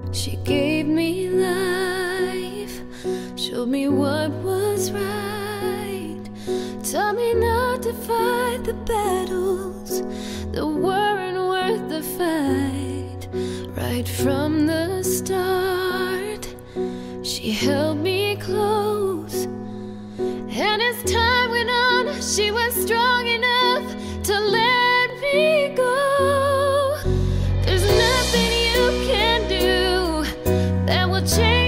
She gave me life, showed me what was right, taught me not to fight the battles that weren't worth the fight. Right from the start, she held me close, and as time went on, she was strong enough to let me go. There's nothing you can do that will change